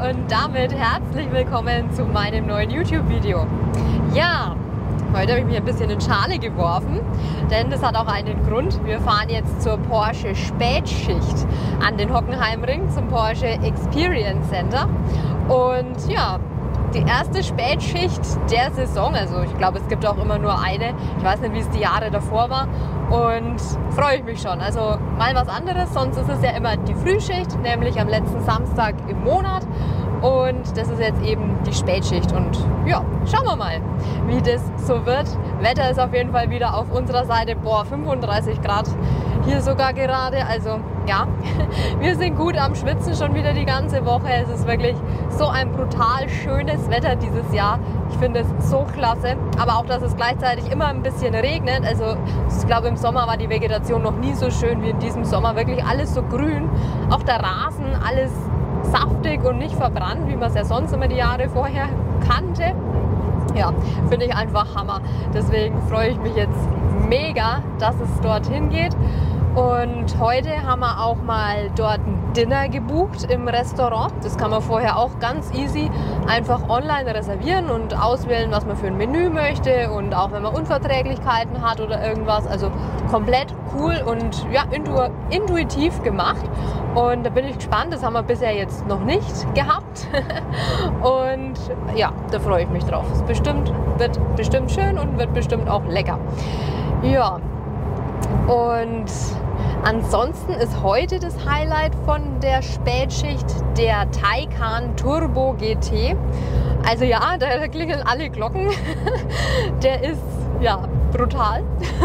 und damit herzlich willkommen zu meinem neuen YouTube-Video. Ja, heute habe ich mich ein bisschen in Schale geworfen, denn das hat auch einen Grund. Wir fahren jetzt zur Porsche Spätschicht an den Hockenheimring zum Porsche Experience Center und ja, die erste Spätschicht der Saison, also ich glaube, es gibt auch immer nur eine. Ich weiß nicht, wie es die Jahre davor war und freue ich mich schon. Also mal was anderes, sonst ist es ja immer die Frühschicht, nämlich am letzten Samstag im Monat. Und das ist jetzt eben die Spätschicht und ja, schauen wir mal, wie das so wird. Wetter ist auf jeden Fall wieder auf unserer Seite, boah, 35 Grad hier sogar gerade, also ja, wir sind gut am Schwitzen schon wieder die ganze Woche. Es ist wirklich so ein brutal schönes Wetter dieses Jahr. Ich finde es so klasse, aber auch, dass es gleichzeitig immer ein bisschen regnet. Also ich glaube, im Sommer war die Vegetation noch nie so schön wie in diesem Sommer. Wirklich alles so grün, auch der Rasen, alles saftig und nicht verbrannt, wie man es ja sonst immer die Jahre vorher kannte. Ja, finde ich einfach Hammer. Deswegen freue ich mich jetzt mega, dass es dorthin geht. Und heute haben wir auch mal dort ein Dinner gebucht im Restaurant. Das kann man vorher auch ganz easy einfach online reservieren und auswählen, was man für ein Menü möchte. Und auch wenn man Unverträglichkeiten hat oder irgendwas. Also komplett cool und ja, intuitiv gemacht. Und da bin ich gespannt. Das haben wir bisher jetzt noch nicht gehabt. Und ja, da freue ich mich drauf. Es wird bestimmt schön und wird bestimmt auch lecker. Ja. Und ansonsten ist heute das Highlight von der Spätschicht der Taycan Turbo GT. Also ja, da klingeln alle Glocken. Der ist ja brutal.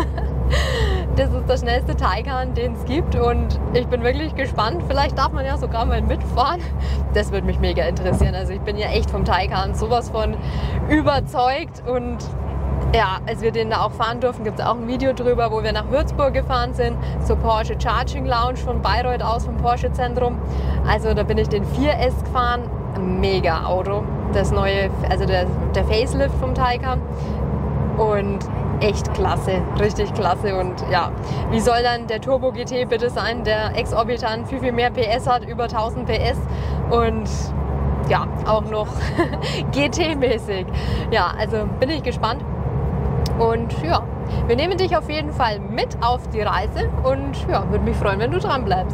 Das ist der schnellste Taycan, den es gibt und ich bin wirklich gespannt. Vielleicht darf man ja sogar mal mitfahren. Das würde mich mega interessieren. Also ich bin ja echt vom Taycan sowas von überzeugt und ja, als wir den da auch fahren durften, gibt es auch ein Video drüber, wo wir nach Würzburg gefahren sind, zur Porsche Charging Lounge von Bayreuth aus, vom Porsche Zentrum. Also da bin ich den 4S gefahren, mega Auto, das neue, also der Facelift vom Taycan und echt klasse, richtig klasse und ja, wie soll dann der Turbo GT bitte sein, der exorbitant viel mehr PS hat, über 1000 PS und ja, auch noch GT-mäßig. Ja, also bin ich gespannt. Und ja, wir nehmen dich auf jeden Fall mit auf die Reise und ja, würde mich freuen, wenn du dran bleibst.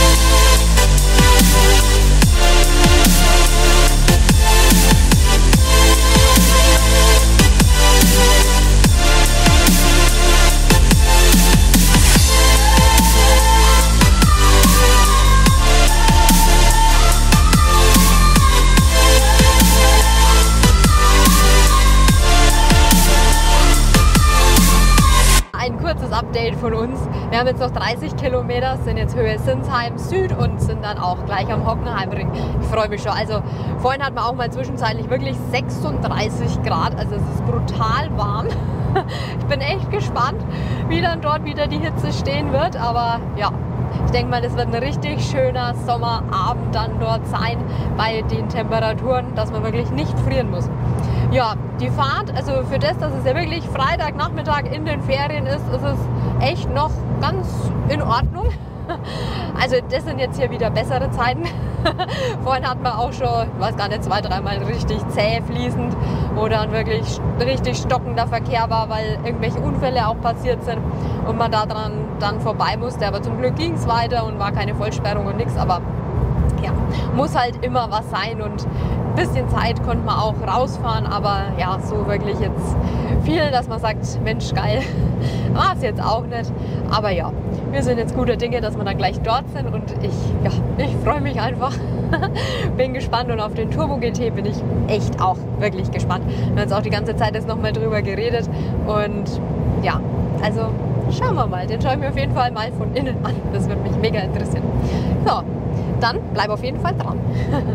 Update von uns. Wir haben jetzt noch 30 Kilometer, sind jetzt Höhe Sinsheim Süd und sind dann auch gleich am Hockenheimring. Ich freue mich schon. Also vorhin hatten wir auch mal zwischenzeitlich wirklich 36 Grad, also es ist brutal warm. Ich bin echt gespannt, wie dann dort wieder die Hitze stehen wird, aber ja, ich denke mal, es wird ein richtig schöner Sommerabend dann dort sein bei den Temperaturen, dass man wirklich nicht frieren muss. Ja, die Fahrt, also für das, dass es ja wirklich Freitagnachmittag in den Ferien ist, ist es echt noch ganz in Ordnung. Also das sind jetzt hier wieder bessere Zeiten. Vorhin hatten wir auch schon, ich weiß gar nicht, 2-3 Mal richtig zäh fließend, wo dann wirklich richtig stockender Verkehr war, weil irgendwelche Unfälle auch passiert sind und man da dran dann vorbei musste. Aber zum Glück ging es weiter und war keine Vollsperrung und nichts. Aber ja, muss halt immer was sein und ein bisschen Zeit konnte man auch rausfahren, aber ja, so wirklich jetzt viel, dass man sagt, Mensch, geil, war es jetzt auch nicht. Aber ja, wir sind jetzt guter Dinge, dass wir dann gleich dort sind und ich freue mich einfach. Bin gespannt und auf den Turbo GT bin ich echt auch wirklich gespannt. Wir haben jetzt auch die ganze Zeit jetzt nochmal drüber geredet und ja, also schauen wir mal, den schaue ich mir auf jeden Fall mal von innen an. Das würde mich mega interessieren. So, dann bleib auf jeden Fall dran.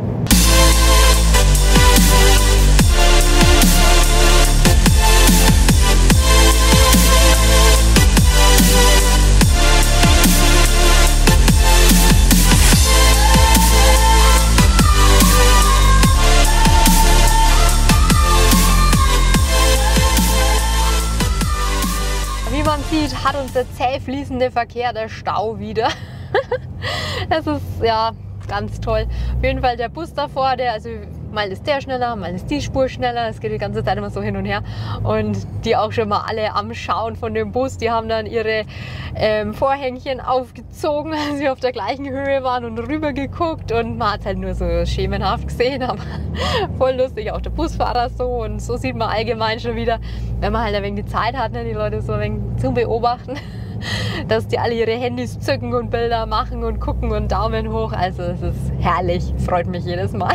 Wie man sieht, hat uns der zäh fließende Verkehr, der Stau wieder. Es ist ja ganz toll. Auf jeden Fall der Bus da vorne, also mal ist der schneller, mal ist die Spur schneller. Es geht die ganze Zeit immer so hin und her. Und die auch schon mal alle am Schauen von dem Bus, die haben dann ihre Vorhängchen aufgezogen, als sie auf der gleichen Höhe waren und rüber geguckt. Und man hat halt nur so schemenhaft gesehen, aber voll lustig. Auch der Busfahrer so. Und so sieht man allgemein schon wieder, wenn man halt ein wenig die Zeit hat, ne, die Leute so ein wenig zu beobachten, dass die alle ihre Handys zücken und Bilder machen und gucken und Daumen hoch. Also es ist herrlich, freut mich jedes Mal.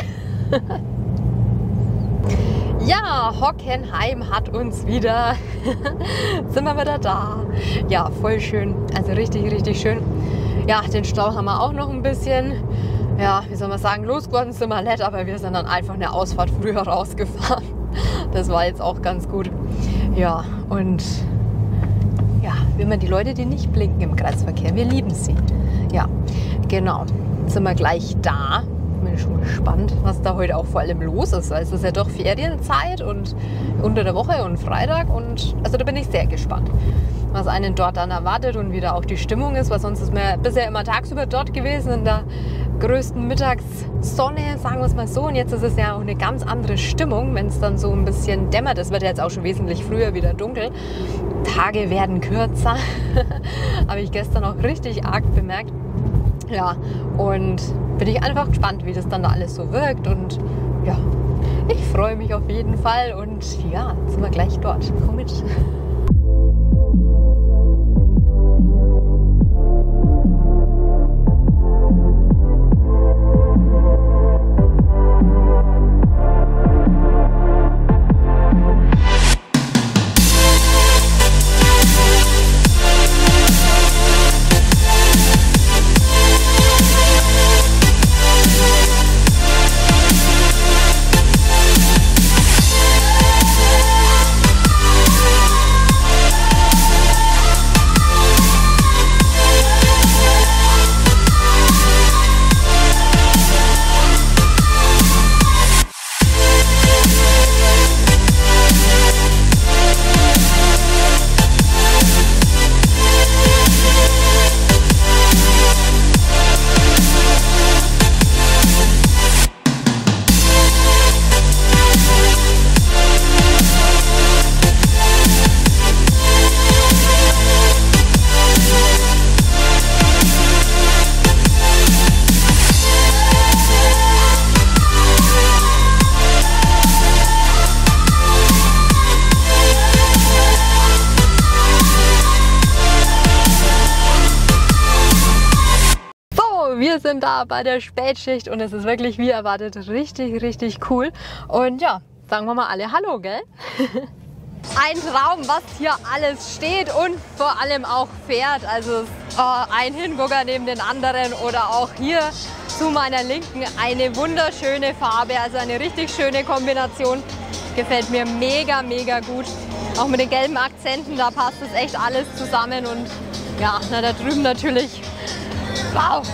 Ja, Hockenheim hat uns wieder, sind wir wieder da. Ja, voll schön, also richtig, richtig schön. Ja, den Stau haben wir auch noch ein bisschen. Ja, wie soll man sagen, losgeworden sind wir nett, aber wir sind dann einfach eine Ausfahrt früher rausgefahren. Das war jetzt auch ganz gut. Ja, und ja, wie immer die Leute, die nicht blinken im Kreisverkehr, wir lieben sie. Ja, genau, jetzt sind wir gleich da. Bin schon gespannt, was da heute auch vor allem los ist, weil es ist ja doch Ferienzeit und unter der Woche und Freitag und also da bin ich sehr gespannt, was einen dort dann erwartet und wie da auch die Stimmung ist, weil sonst ist man bisher immer tagsüber dort gewesen in der größten Mittagssonne, sagen wir es mal so, und jetzt ist es ja auch eine ganz andere Stimmung, wenn es dann so ein bisschen dämmert. Es wird ja jetzt auch schon wesentlich früher wieder dunkel, Tage werden kürzer, habe ich gestern auch richtig arg bemerkt. Ja, und bin ich einfach gespannt, wie das dann da alles so wirkt und ja, ich freue mich auf jeden Fall und ja, jetzt sind wir gleich dort. Komm mit! Wir sind da bei der Spätschicht und es ist wirklich wie erwartet richtig, richtig cool. Und ja, sagen wir mal alle Hallo, gell? Ein Traum, was hier alles steht und vor allem auch fährt. Also ein Hingucker neben den anderen oder auch hier zu meiner Linken eine wunderschöne Farbe, also eine richtig schöne Kombination. Gefällt mir mega, mega gut. Auch mit den gelben Akzenten, da passt es echt alles zusammen und ja, na, da drüben natürlich. Wow!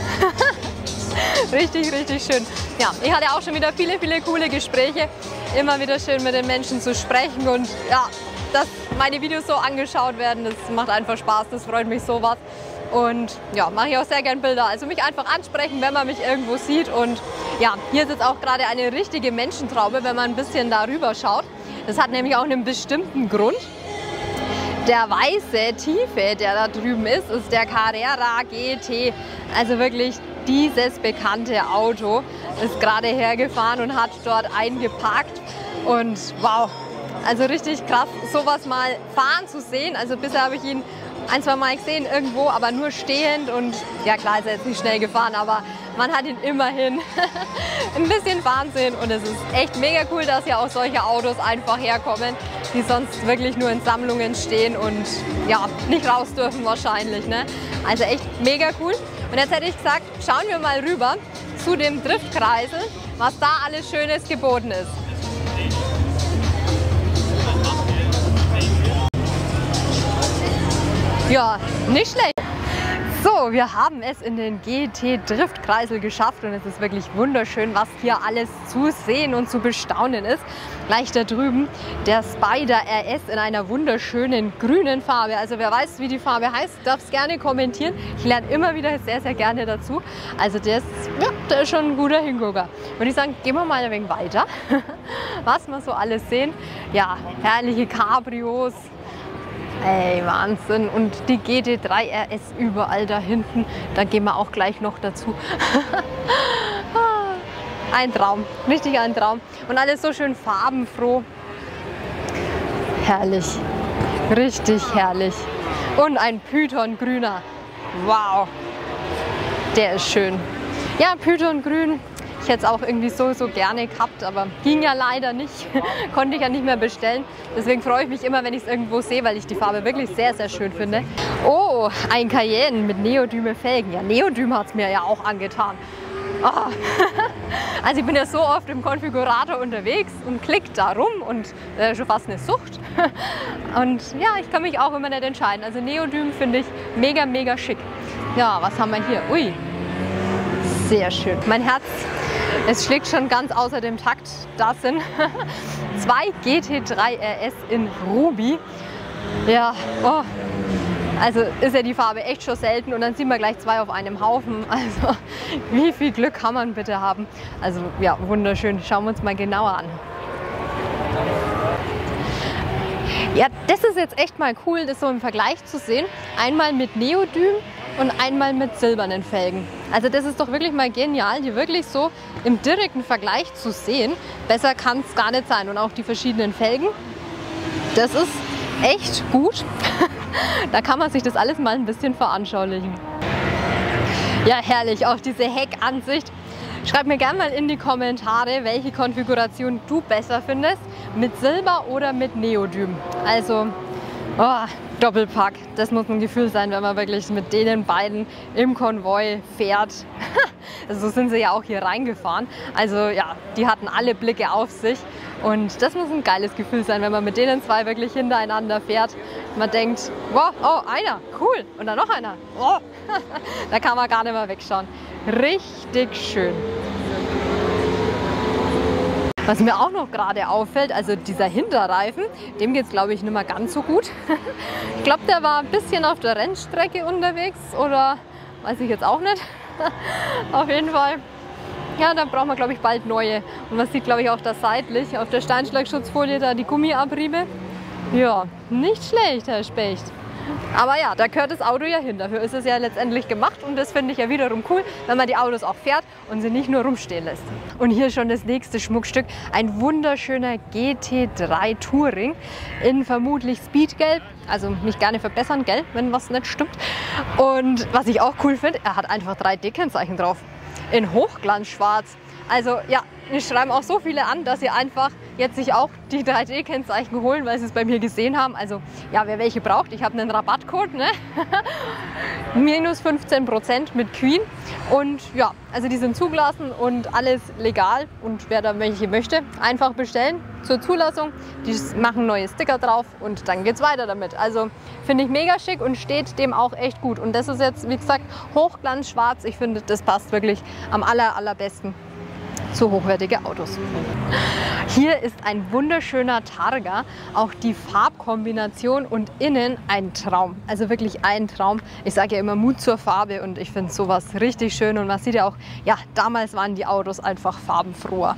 Richtig, richtig schön. Ja, ich hatte auch schon wieder viele, viele coole Gespräche. Immer wieder schön mit den Menschen zu sprechen und ja, dass meine Videos so angeschaut werden, das macht einfach Spaß, das freut mich sowas. Und ja, mache ich auch sehr gern Bilder. Also mich einfach ansprechen, wenn man mich irgendwo sieht. Und ja, hier ist jetzt auch gerade eine richtige Menschentraube, wenn man ein bisschen darüber schaut. Das hat nämlich auch einen bestimmten Grund. Der weiße Tiefe, der da drüben ist der Carrera GT. Also wirklich dieses bekannte Auto ist gerade hergefahren und hat dort eingeparkt. Und wow, also richtig krass, sowas mal fahren zu sehen. Also bisher habe ich ihn ein, zwei Mal gesehen irgendwo, aber nur stehend. Und ja klar ist er jetzt nicht schnell gefahren, aber man hat ihn immerhin ein bisschen fahren sehen. Und es ist echt mega cool, dass hier auch solche Autos einfach herkommen, die sonst wirklich nur in Sammlungen stehen und ja, nicht raus dürfen wahrscheinlich. Ne? Also echt mega cool. Und jetzt hätte ich gesagt, schauen wir mal rüber zu dem Driftkreisel, was da alles Schönes geboten ist. Ja, nicht schlecht. So, wir haben es in den GT Driftkreisel geschafft und es ist wirklich wunderschön, was hier alles zu sehen und zu bestaunen ist. Gleich da drüben der Spider RS in einer wunderschönen grünen Farbe. Also wer weiß, wie die Farbe heißt, darf es gerne kommentieren. Ich lerne immer wieder sehr, sehr gerne dazu. Also der ist schon ein guter Hingucker. Würde ich sagen, gehen wir mal ein wenig weiter, was wir so alles sehen. Ja, herrliche Cabrios. Ey, Wahnsinn. Und die GT3 RS überall da hinten. Da gehen wir auch gleich noch dazu. Ein Traum, richtig ein Traum. Und alles so schön farbenfroh. Herrlich, richtig herrlich. Und ein Python-Grüner. Wow, der ist schön. Ja, Python-Grün. Ich hätte es auch irgendwie so gerne gehabt, aber ging ja leider nicht. Konnte ich ja nicht mehr bestellen. Deswegen freue ich mich immer, wenn ich es irgendwo sehe, weil ich die Farbe wirklich sehr, sehr schön finde. Oh, ein Cayenne mit Neodyme Felgen. Ja, Neodym hat es mir ja auch angetan. Oh. Also ich bin ja so oft im Konfigurator unterwegs und klicke da rum und schon fast eine Sucht. Und ja, ich kann mich auch immer nicht entscheiden. Also Neodym finde ich mega, mega schick. Ja, was haben wir hier? Ui, sehr schön. Mein Herz, es schlägt schon ganz außer dem Takt. Das sind zwei GT3 RS in Ruby. Ja, oh. Also ist ja die Farbe echt schon selten und dann sieht man gleich zwei auf einem Haufen. Also wie viel Glück kann man bitte haben? Also ja, wunderschön. Schauen wir uns mal genauer an. Ja, das ist jetzt echt mal cool, das so im Vergleich zu sehen. Einmal mit Neodym und einmal mit silbernen Felgen. Also das ist doch wirklich mal genial, die wirklich so im direkten Vergleich zu sehen. Besser kann es gar nicht sein. Und auch die verschiedenen Felgen, das ist echt gut. Da kann man sich das alles mal ein bisschen veranschaulichen. Ja, herrlich, auch diese Heckansicht. Schreib mir gerne mal in die Kommentare, welche Konfiguration du besser findest, mit Silber oder mit Neodym. Also, oh, Doppelpack, das muss ein Gefühl sein, wenn man wirklich mit denen beiden im Konvoi fährt. Also so sind sie ja auch hier reingefahren. Also ja, die hatten alle Blicke auf sich. Und das muss ein geiles Gefühl sein, wenn man mit denen zwei wirklich hintereinander fährt. Man denkt, wow, oh, einer, cool. Und dann noch einer. Oh, da kann man gar nicht mehr wegschauen. Richtig schön. Was mir auch noch gerade auffällt, also dieser Hinterreifen, dem geht es glaube ich nicht mehr ganz so gut. Ich glaube, der war ein bisschen auf der Rennstrecke unterwegs oder weiß ich jetzt auch nicht. Auf jeden Fall. Ja, da brauchen wir glaube ich bald neue. Und man sieht glaube ich auch da seitlich auf der Steinschlagschutzfolie da die Gummiabriebe. Ja, nicht schlecht, Herr Specht. Aber ja, da gehört das Auto ja hin. Dafür ist es ja letztendlich gemacht und das finde ich ja wiederum cool, wenn man die Autos auch fährt und sie nicht nur rumstehen lässt. Und hier schon das nächste Schmuckstück. Ein wunderschöner GT3 Touring in vermutlich Speedgelb. Also mich gerne verbessern, gell, wenn was nicht stimmt. Und was ich auch cool finde, er hat einfach 3D-Kennzeichen drauf. In Hochglanzschwarz. Also ja, mir schreiben auch so viele an, dass sie einfach jetzt sich auch die 3D-Kennzeichen holen, weil sie es bei mir gesehen haben. Also ja, wer welche braucht, ich habe einen Rabattcode, ne? Minus 15% mit Queen. Und ja, also die sind zugelassen und alles legal. Und wer da welche möchte, einfach bestellen zur Zulassung. Die machen neue Sticker drauf und dann geht's weiter damit. Also finde ich mega schick und steht dem auch echt gut. Und das ist jetzt, wie gesagt, Hochglanzschwarz. Ich finde, das passt wirklich am allerbesten zu hochwertige Autos. Hier ist ein wunderschöner Targa, auch die Farbkombination und innen ein Traum, also wirklich ein Traum. Ich sage ja immer Mut zur Farbe und ich finde sowas richtig schön und man sieht ja auch, ja, damals waren die Autos einfach farbenfroher.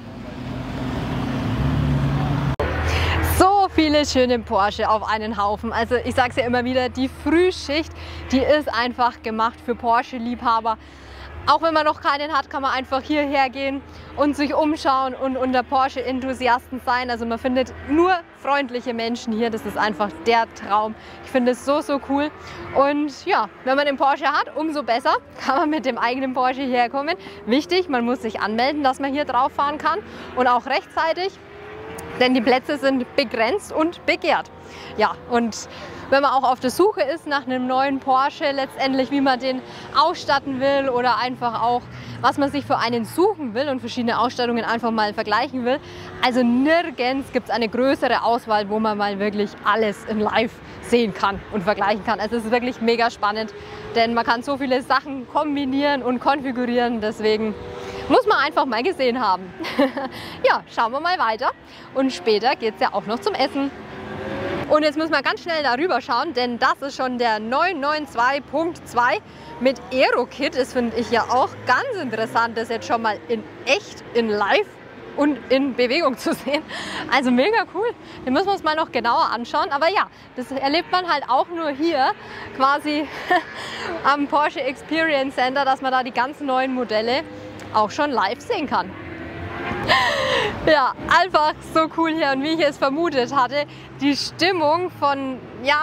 So viele schöne Porsche auf einen Haufen. Also ich sage es ja immer wieder, die Frühschicht, die ist einfach gemacht für Porsche-Liebhaber. Auch wenn man noch keinen hat, kann man einfach hierher gehen und sich umschauen und unter Porsche-Enthusiasten sein. Also man findet nur freundliche Menschen hier. Das ist einfach der Traum. Ich finde es so cool. Und ja, wenn man den Porsche hat, umso besser kann man mit dem eigenen Porsche hierher kommen. Wichtig, man muss sich anmelden, dass man hier drauf fahren kann und auch rechtzeitig, denn die Plätze sind begrenzt und begehrt. Ja, und wenn man auch auf der Suche ist nach einem neuen Porsche, letztendlich wie man den ausstatten will oder einfach auch, was man sich für einen suchen will und verschiedene Ausstattungen einfach mal vergleichen will. Also nirgends gibt es eine größere Auswahl, wo man mal wirklich alles in live sehen kann und vergleichen kann. Also es ist wirklich mega spannend, denn man kann so viele Sachen kombinieren und konfigurieren, deswegen muss man einfach mal gesehen haben. Ja, schauen wir mal weiter und später geht es ja auch noch zum Essen. Und jetzt müssen wir ganz schnell darüber schauen, denn das ist schon der 992.2 mit Aero-Kit. Das finde ich ja auch ganz interessant, das jetzt schon mal in echt, in live und in Bewegung zu sehen. Also mega cool. Den müssen wir uns mal noch genauer anschauen. Aber ja, das erlebt man halt auch nur hier quasi am Porsche Experience Center, dass man da die ganzen neuen Modelle auch schon live sehen kann. Ja, einfach so cool hier und wie ich es vermutet hatte, die Stimmung von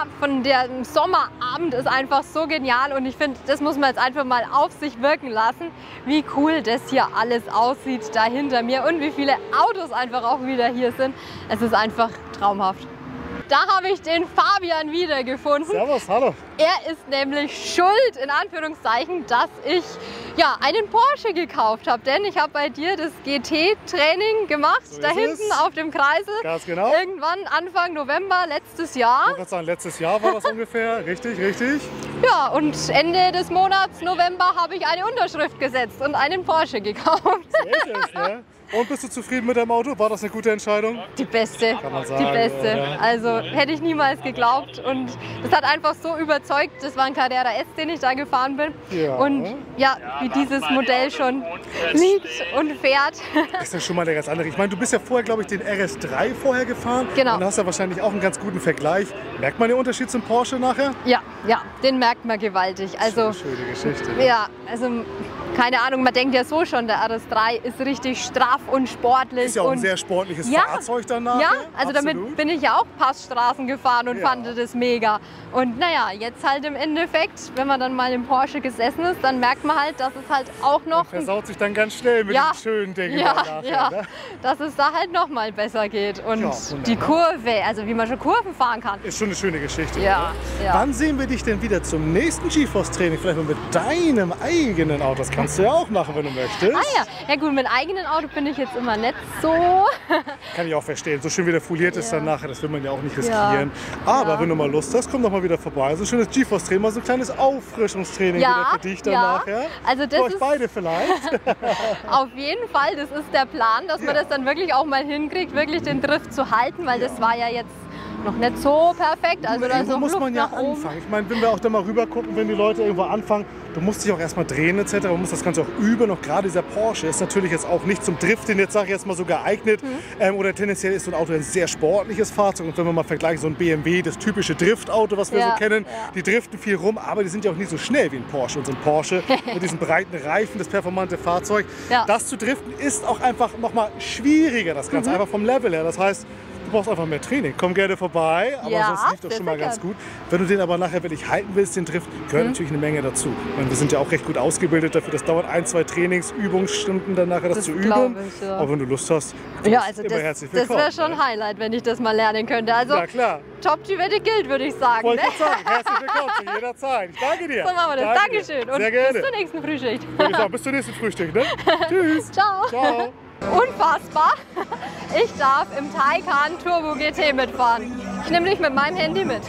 dem Sommerabend ist einfach so genial und ich finde, das muss man jetzt einfach mal auf sich wirken lassen, wie cool das hier alles aussieht da hinter mir und wie viele Autos einfach auch wieder hier sind. Es ist einfach traumhaft. Da habe ich den Fabian wiedergefunden. Servus, hallo. Er ist nämlich schuld, in Anführungszeichen, dass ich ja, einen Porsche gekauft habe. Denn ich habe bei dir das GT-Training gemacht, so da hinten auf dem Kreisel. Ganz genau. Irgendwann Anfang November letztes Jahr. Ich wollte sagen, letztes Jahr war das ungefähr. Richtig, richtig. Ja, und Ende des Monats November habe ich eine Unterschrift gesetzt und einen Porsche gekauft. So ist es, ne? Und bist du zufrieden mit deinem Auto? War das eine gute Entscheidung? Die beste, kann man sagen, die beste. Ja. Also hätte ich niemals geglaubt und das hat einfach so überzeugt. Das war ein Carrera S, den ich da gefahren bin. Ja. Und ja, wie dieses Modell schon liegt und fährt. Das ist ja schon mal eine ganz andere. Ich meine, du bist ja vorher, glaube ich, den RS3 vorher gefahren. Genau. Und hast ja wahrscheinlich auch einen ganz guten Vergleich. Merkt man den Unterschied zum Porsche nachher? Ja, ja, den merkt man gewaltig. Also, schöne Geschichte. Ne? Ja, also keine Ahnung, man denkt ja so schon, der RS3 ist richtig straff und sportlich. Ist ja auch und ein sehr sportliches ja, Fahrzeug danach. Ja, also absolut. damit bin ich ja auch Passstraßen gefahren und fand das mega. Und naja, jetzt halt im Endeffekt, wenn man dann mal im Porsche gesessen ist, dann merkt man halt, dass es halt auch noch... Man versaut sich dann ganz schnell mit den schönen Dingen nachher. Ja, ne? dass es da halt noch mal besser geht. Und Ja, die Kurve, also wie man schon Kurven fahren kann. Ist schon eine schöne Geschichte. Ja, oder? ja. Wann sehen wir dich denn wieder zum nächsten GeForce-Training? Vielleicht mal mit deinem eigenen Auto. Das kannst du ja auch machen, wenn du möchtest. Ah ja, ja gut, mit eigenen Auto bin ich jetzt immer nicht so. Kann ich auch verstehen. So schön wie der foliert ist dann nachher, das will man ja auch nicht riskieren. Aber wenn du mal Lust hast, komm doch mal wieder vorbei. So ein schönes GeForce-Training, mal so ein kleines Auffrischungstraining wieder für dich dann nachher. Also das für euch ist beide vielleicht. auf jeden Fall, das ist der Plan, dass man das dann wirklich auch mal hinkriegt, wirklich den Drift zu halten, weil das war ja jetzt noch nicht so perfekt. Also da ist noch muss Luft man ja nach oben. anfangen. Ich meine, wenn wir auch da mal rüber gucken, wenn die Leute irgendwo anfangen, du musst dich auch erstmal drehen etc. Man muss das Ganze auch üben. Und gerade dieser Porsche ist natürlich jetzt auch nicht zum Driften jetzt, sage ich jetzt mal, so geeignet. Oder tendenziell ist so ein Auto ein sehr sportliches Fahrzeug. Und wenn wir mal vergleichen, so ein BMW, das typische Driftauto, was wir so kennen, die driften viel rum, aber die sind ja auch nicht so schnell wie ein Porsche. Und so ein Porsche mit diesen breiten Reifen, das performante Fahrzeug, das zu driften ist auch einfach nochmal schwieriger, das Ganze, einfach vom Level her. Das heißt, du brauchst einfach mehr Training. Komm gerne vorbei, aber sonst liegt das schon mal ganz gut. Wenn du den aber nachher wirklich halten willst, den Drift, gehört natürlich eine Menge dazu. Wir sind ja auch recht gut ausgebildet dafür. Das dauert 1, 2 Trainingsübungsstunden dann nachher, das zu üben. Ich, ja. Aber wenn du Lust hast, ja, also immer herzlich willkommen. Das wäre schon Highlight, wenn ich das mal lernen könnte. Also ja, klar. Top die Wette gilt, würde ich sagen. Wollte ich sagen. Herzlich willkommen zu jeder Zeit. Ich danke dir. So machen wir das. Dankeschön. Und sehr gerne. Bis zur nächsten Frühschicht. Würde ich sagen, bis zum nächsten Frühstück. Ne? Tschüss. Ciao. Ciao. Unfassbar! Ich darf im Taycan Turbo GT mitfahren. Ich nehme dich mit meinem Handy mit.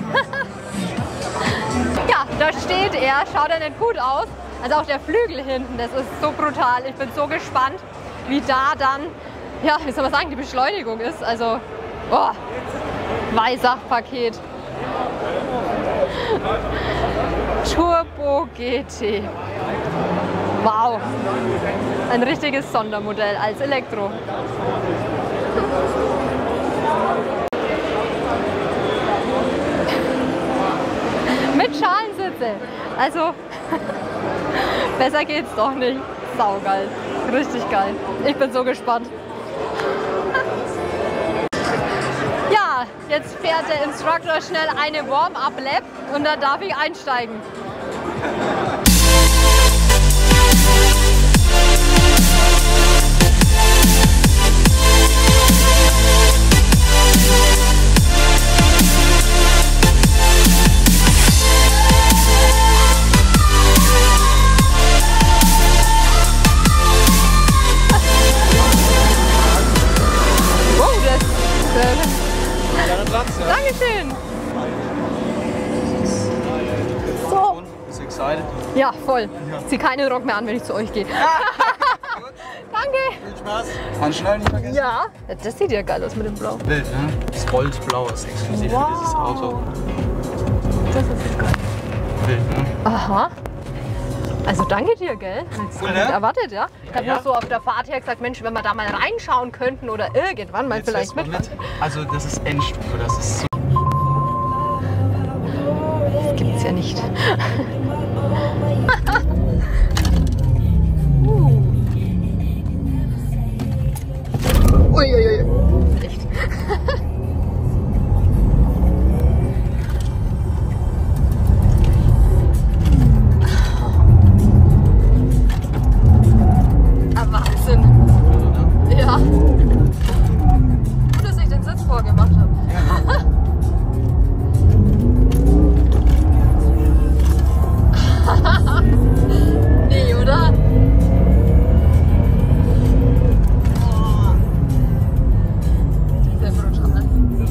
Ja, da steht er. Schaut er nicht gut aus. Also auch der Flügel hinten, das ist so brutal. Ich bin so gespannt, wie da dann, ja, wie soll man sagen, die Beschleunigung ist. Also, oh, Weissachpaket. Turbo GT. Wow, ein richtiges Sondermodell als Elektro. Mit Schalensitze. Also, besser geht's doch nicht. Saugeil. Richtig geil. Ich bin so gespannt. Ja, jetzt fährt der Instructor schnell eine Warm-up-Lap und dann darf ich einsteigen. excited. Ja, voll. Ich zieh keinen Rock mehr an, wenn ich zu euch gehe. Danke. Viel Spaß. Handschnallen nicht vergessen. Ja, das sieht ja geil aus mit dem Blau. Wild, ne? Das Goldblau ist exklusiv für dieses Auto. Das ist geil. Wild, ne? Aha. Also danke dir, gell? Jetzt Cool, nicht ne? erwartet, ja? Ich habe Ja. noch so auf der Fahrt her gesagt, Mensch, wenn wir da mal reinschauen könnten oder irgendwann mal Jetzt vielleicht fährst du mit. mit. Also das ist Endstufe, das ist so. Das gibt's ja nicht. Uiuiui. Echt. Ah, Wahnsinn. Ja. Gut, dass ich den Sitz vorgemacht habe. Nee, oder? Boah. Sehr brutal.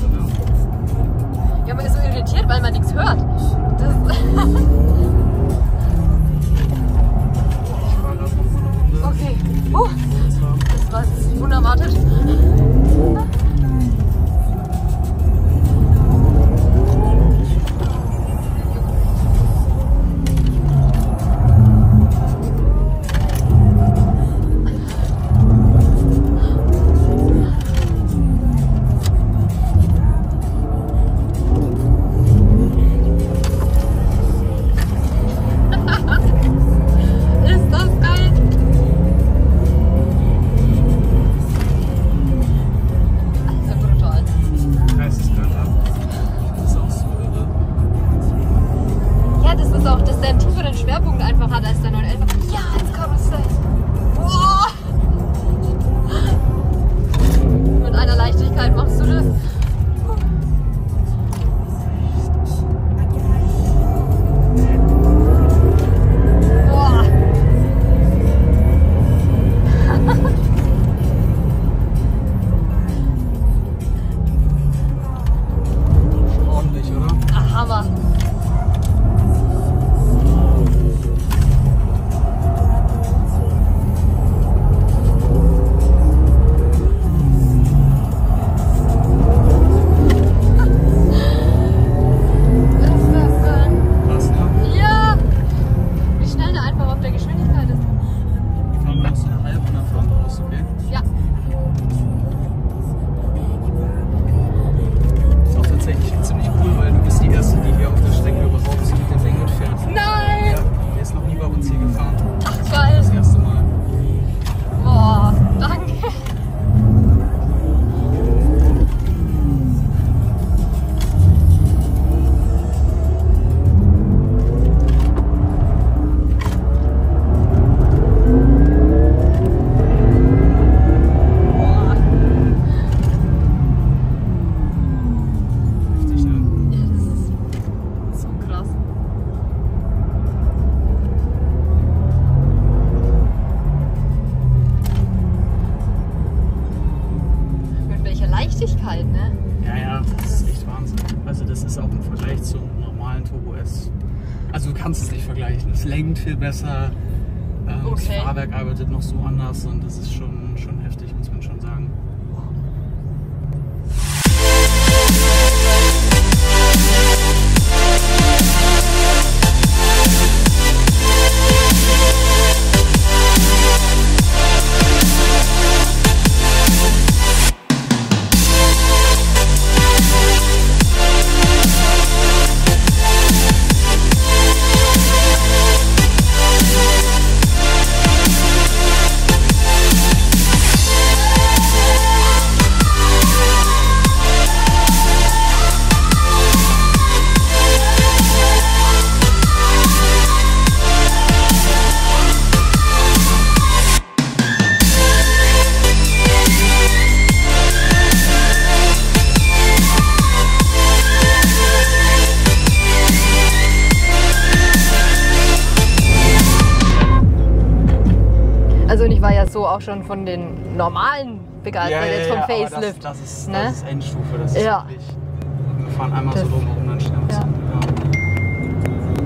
Ja, man ist so irritiert, weil man nichts hört. Das okay. Das war jetzt unerwartet. Ist das geil? Also brutal. Geisteskrank, ne? Das ist auch so irre. Ja, das ist auch, dass der einen tieferen Schwerpunkt einfach hat als der 911. Ja, ins Karussell. Boah. Mit einer Leichtigkeit machst du das. Boah. Ordentlich, oder? Ach, Hammer. Was ist das denn? Krass, ne? Ja! Wie schnell der einfach auf der Geschwindigkeit ist. Fahren wir uns eine halbe von der Front aus, okay? Ja. Ist auch tatsächlich ziemlich cool, weil du bist die Erste, die hier auf der Strecke überhaupt mit dem Ding mitfährt. Nein! Ja, der ist noch nie bei uns hier gefahren. Ach, geil. Das erste Mal. Boah, danke. Boah. Heftig, ne? Ja, das ist so krass. Mit welcher Leichtigkeit, ne? Ja, ja, das ist echt Wahnsinn. Also das ist auch im Vergleich zum normalen Turbo S. Also du kannst es nicht vergleichen. Es lenkt viel besser. Das Okay. Fahrwerk arbeitet noch so anders und das ist schon heftig, muss man schon sagen. Also und ich war ja so auch schon von den normalen begeistert, jetzt vom aber Facelift. Das ist ne? Endstufe, das ist Ja. wirklich. Wir fahren einmal Das- so drumherum, dann stellen wir uns ja. hin. Ja. Das ist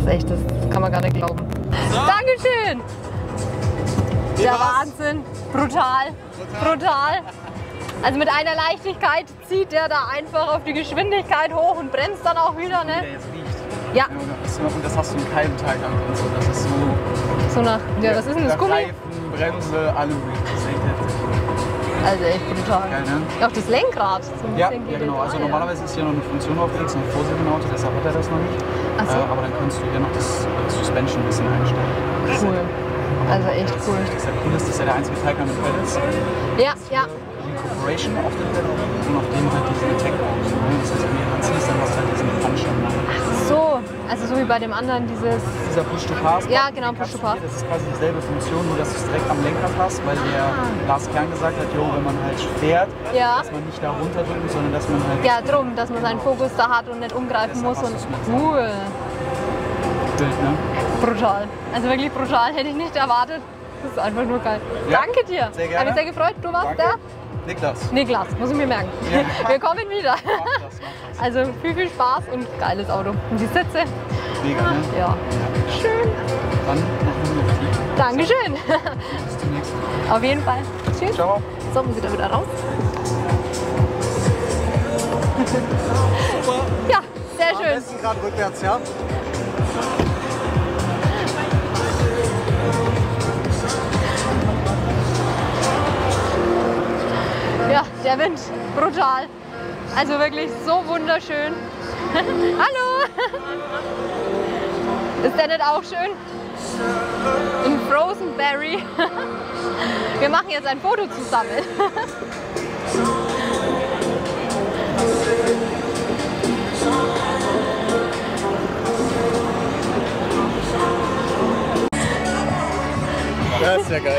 ist echt, das kann man gar nicht glauben. Dankeschön! Der Wahnsinn, brutal, brutal. Also mit einer Leichtigkeit zieht der da einfach auf die Geschwindigkeit hoch und bremst dann auch wieder, ne? Wie der jetzt riecht. Ja. Und das hast du in keinem Teil und so. Das ist so. So nach, ja, was ist denn das, Gummi? Reifen, Bremse, alles. Das ist echt heftig. Also echt brutal. Geil, ne? Auch das Lenkrad. So ein Ja, bisschen ja, genau. Also ja. normalerweise ist hier noch eine Funktion aufgelegt, so ein Vorsittenauto, deshalb hat er das noch nicht. Ach so. Aber dann kannst du hier noch das Suspension ein bisschen einstellen. Cool. Also echt cool. Das ist ja cool, das ist ja der einzige Taycan mit Pedals. Ja, ja. Incorporation auf dem Pedal und auf dem halt diesen Attack-Auto. Das heißt, wenn du hier anziehst, dann hast du halt diesen Punch. So, also so wie bei dem anderen dieses... Dieser Push-to-Pass. Ja, genau, Push-to-Pass. Das ist quasi dieselbe Funktion, nur dass du es direkt am Lenkrad hast, weil der Lars Kern gesagt hat, jo, wenn man halt fährt, Ja. dass man nicht da runterdrücken, sondern dass man halt... Ja, drum, dass man seinen Fokus da hat und nicht umgreifen muss. Und cool. Bild, ne? Brutal. Also wirklich brutal, hätte ich nicht erwartet. Das ist einfach nur geil. Ja, Danke dir. sehr gerne. Hat mich sehr gefreut. Du warst Danke. der? Niklas. Niklas, muss ich mir merken. Ja. Wir kommen wieder. Mach das. Also viel Spaß und geiles Auto. Und die Sitze, Mega, ne? ja, schön. Dann noch eine Fliege. Dankeschön. Bis zum nächsten Mal. Auf jeden Fall. Tschüss. Ciao. So, muss ich da wieder raus. Ja, sehr Am schön. besten gerade rückwärts, ja? Ja, der Wind, brutal. Also wirklich so wunderschön. Hallo! Ist der nicht auch schön? Ein Frozen Berry. Wir machen jetzt ein Foto zusammen. Das ist ja geil.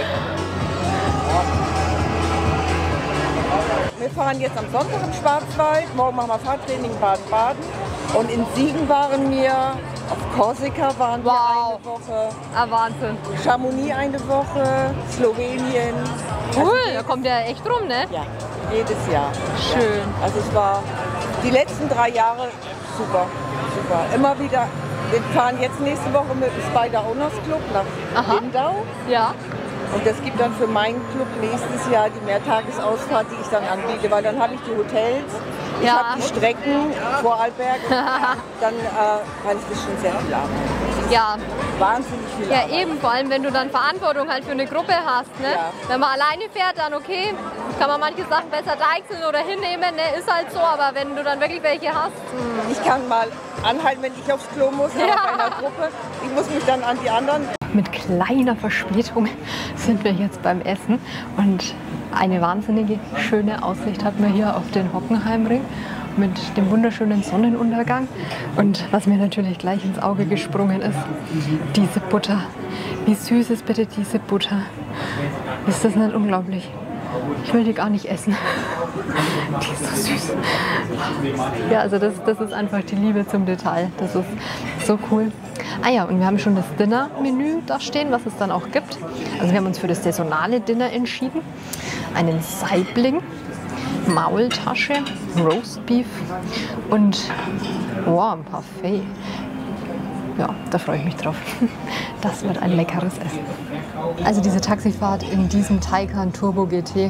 Wir fahren jetzt am Sonntag im Schwarzwald, morgen machen wir Fahrtraining in Baden-Baden und in Siegen waren wir, auf Korsika waren wir Wow. eine Woche, Ah, Wahnsinn. Chamonix eine Woche, Slowenien. Cool, da kommt der echt rum, ne? Ja, jedes Jahr. Schön. Ja. Also es war die letzten 3 Jahre super, super. Immer wieder, wir fahren jetzt nächste Woche mit dem Spider Owners Club nach Aha. Lindau. Ja. Und das gibt dann für meinen Club nächstes Jahr die Mehrtagesausfahrt, die ich dann anbiete, weil dann habe ich die Hotels, ich Ja. habe die Strecken, Vorarlberg, dann kann ich das schon sehr viel arbeiten. Ja, Wahnsinnig viel ja Arbeit. eben, vor allem wenn du dann Verantwortung halt für eine Gruppe hast. Ne? Ja. Wenn man alleine fährt, dann okay, kann man manche Sachen besser deichseln oder hinnehmen, ne? Ist halt so, aber wenn du dann wirklich welche hast, Ich kann mal anhalten, wenn ich aufs Klo muss, aber Ja. bei einer Gruppe, ich muss mich dann an die anderen. mit kleiner Verspätung sind wir jetzt beim Essen und eine wahnsinnige schöne Aussicht hat man hier auf den Hockenheimring mit dem wunderschönen Sonnenuntergang. Und was mir natürlich gleich ins Auge gesprungen ist, diese Butter. Wie süß ist bitte diese Butter? Ist das nicht unglaublich? Ich will die gar nicht essen. Die ist so süß. Ja, also das ist einfach die Liebe zum Detail. Das ist so cool. Ah ja, und wir haben schon das Dinner-Menü da stehen, was es dann auch gibt. Also wir haben uns für das saisonale Dinner entschieden. Einen Saibling, Maultasche, Roastbeef und ein Parfait. Ja, da freue ich mich drauf. Das wird ein leckeres Essen. Also diese Taxifahrt in diesem Taycan Turbo GT,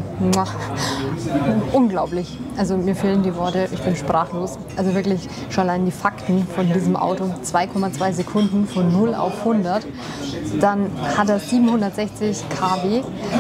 unglaublich. Also mir fehlen die Worte, ich bin sprachlos. Also wirklich schon allein die Fakten von diesem Auto. 2,2 Sekunden von 0 auf 100. Dann hat er 760 kW,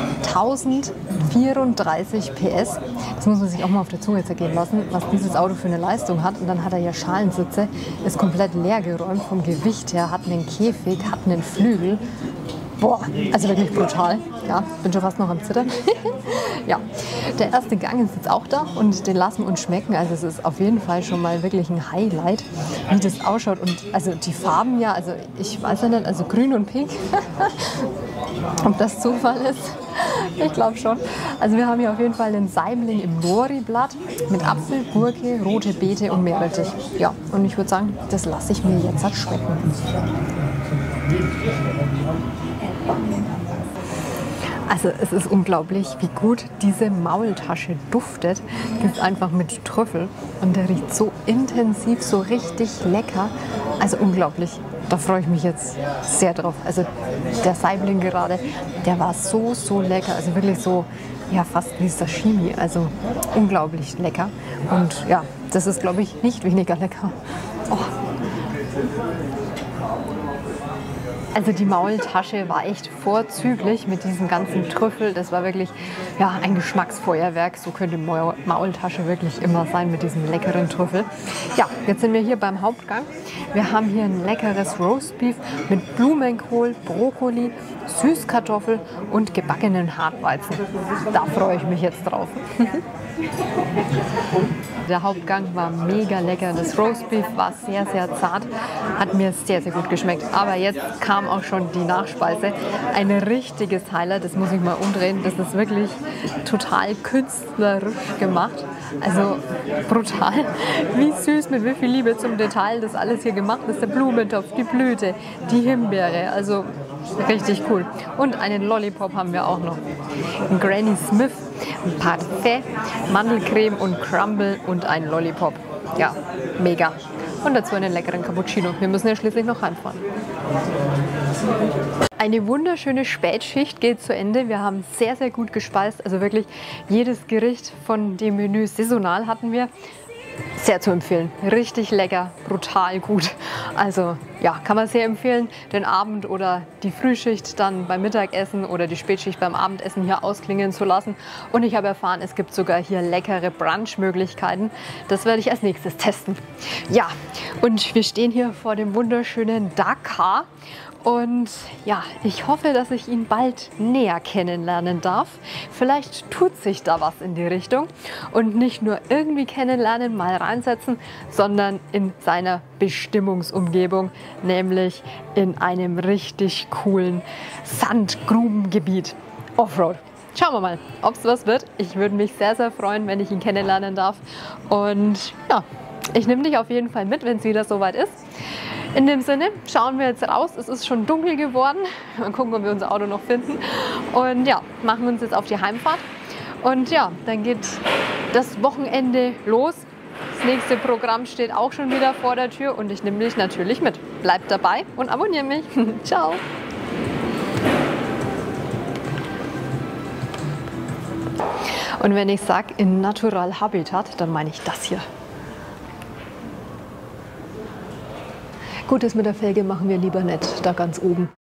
1034 PS. Das muss man sich auch mal auf der Zunge zergehen lassen, was dieses Auto für eine Leistung hat. Und dann hat er ja Schalensitze, ist komplett leer geräumt vom Gewicht her, hat einen Käfig, hat einen Flügel. Boah, also wirklich brutal. Ja, bin schon fast noch am Zittern. Ja, der erste Gang ist jetzt auch da und den lassen wir uns schmecken. Also es ist auf jeden Fall schon mal wirklich ein Highlight, wie das ausschaut. Und also die Farben ja, also ich weiß ja nicht, also grün und pink. Ob das Zufall ist? Ich glaube schon. Also wir haben hier auf jeden Fall einen Saibling im Lori-Blatt mit Apfel, Gurke, rote Beete und Meerrettich. Ja, und ich würde sagen, das lasse ich mir jetzt halt schmecken. Also es ist unglaublich, wie gut diese Maultasche duftet. Die ist einfach mit Trüffel und der riecht so intensiv, so richtig lecker. Also unglaublich. Da freue ich mich jetzt sehr drauf. Also der Saibling gerade, der war so, so lecker. Also wirklich so, ja, fast wie Sashimi. Also unglaublich lecker. Und ja, das ist, glaube ich, nicht weniger lecker. Oh. Also die Maultasche war echt vorzüglich mit diesem ganzen Trüffel. Das war wirklich ja, ein Geschmacksfeuerwerk. So könnte Maultasche wirklich immer sein mit diesem leckeren Trüffel. Ja, jetzt sind wir hier beim Hauptgang. Wir haben hier ein leckeres Roastbeef mit Blumenkohl, Brokkoli, Süßkartoffel und gebackenen Hartweizen. Da freue ich mich jetzt drauf. Der Hauptgang war mega lecker. Das Roastbeef war sehr, sehr zart. Hat mir sehr, sehr gut geschmeckt. Aber jetzt kam auch schon die Nachspeise. Ein richtiges Highlight. Das muss ich mal umdrehen. Das ist wirklich total künstlerisch gemacht. Also brutal. Wie süß, mit wie viel Liebe zum Detail das alles hier gemacht ist. Der Blumentopf, die Blüte, die Himbeere. Also richtig cool. Und einen Lollipop haben wir auch noch. Ein Granny Smith, ein Parfait, Mandelcreme und Crumble und ein Lollipop. Ja, mega. Und dazu einen leckeren Cappuccino. Wir müssen ja schließlich noch heimfahren. Eine wunderschöne Spätschicht geht zu Ende. Wir haben sehr, sehr gut gespeist. Also wirklich jedes Gericht von dem Menü saisonal hatten wir. Sehr zu empfehlen. Richtig lecker, brutal gut. Also ja, kann man sehr empfehlen, den Abend oder die Frühschicht dann beim Mittagessen oder die Spätschicht beim Abendessen hier ausklingen zu lassen. Und ich habe erfahren, es gibt sogar hier leckere Brunch-Möglichkeiten. Das werde ich als nächstes testen. Ja, und wir stehen hier vor dem wunderschönen Dakar. Und ja, ich hoffe, dass ich ihn bald näher kennenlernen darf. Vielleicht tut sich da was in die Richtung. Und nicht nur irgendwie kennenlernen, mal reinsetzen, sondern in seiner Bestimmungsumgebung, nämlich in einem richtig coolen Sandgrubengebiet. Offroad. Schauen wir mal, ob es was wird. Ich würde mich sehr, sehr freuen, wenn ich ihn kennenlernen darf. Und ja, ich nehme dich auf jeden Fall mit, wenn es wieder soweit ist. In dem Sinne schauen wir jetzt raus. Es ist schon dunkel geworden. Mal gucken, ob wir unser Auto noch finden. Und ja, machen uns jetzt auf die Heimfahrt. Und ja, dann geht das Wochenende los. Das nächste Programm steht auch schon wieder vor der Tür und ich nehme dich natürlich mit. Bleib dabei und abonniere mich. Ciao. Und wenn ich sage in Natural Habitat, dann meine ich das hier. Gut, das mit der Felge machen wir lieber nicht, da ganz oben.